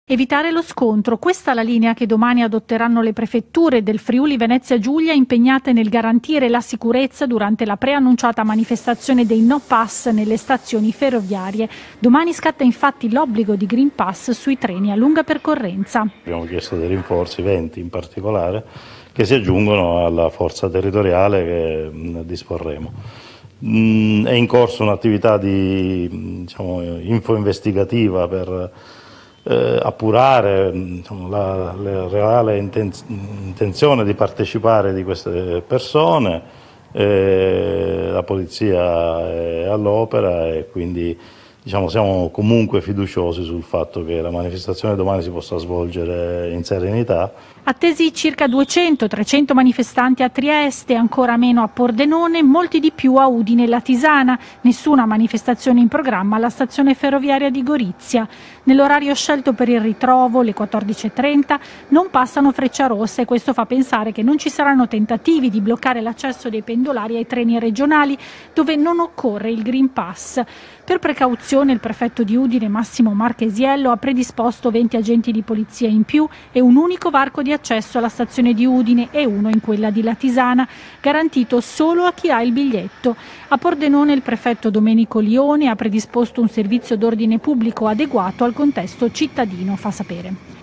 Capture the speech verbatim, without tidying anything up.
Evitare lo scontro, questa è la linea che domani adotteranno le prefetture del Friuli Venezia Giulia impegnate nel garantire la sicurezza durante la preannunciata manifestazione dei no pass nelle stazioni ferroviarie. Domani scatta infatti l'obbligo di Green Pass sui treni a lunga percorrenza. Abbiamo chiesto dei rinforzi, venti in particolare, che si aggiungono alla forza territoriale che disporremo. È in corso un'attività di diciamo, info investigativa per Eh, appurare diciamo, la, la reale intenzione di partecipare di queste persone. Eh, la polizia è all'opera e quindi diciamo, siamo comunque fiduciosi sul fatto che la manifestazione domani si possa svolgere in serenità. Attesi circa duecento trecento manifestanti a Trieste, ancora meno a Pordenone, molti di più a Udine e Latisana. Nessuna manifestazione in programma alla stazione ferroviaria di Gorizia. Nell'orario scelto per il ritrovo, le quattordici e trenta, non passano Frecciarossa e questo fa pensare che non ci saranno tentativi di bloccare l'accesso dei pendolari ai treni regionali dove non occorre il Green Pass. Per precauzione il prefetto di Udine, Massimo Marchesiello, ha predisposto venti agenti di polizia in più e un unico varco di accesso alla stazione di Udine e uno in quella di Latisana, garantito solo a chi ha il biglietto. A Pordenone il prefetto Domenico Lione ha predisposto un servizio d'ordine pubblico adeguato al contesto cittadino, fa sapere.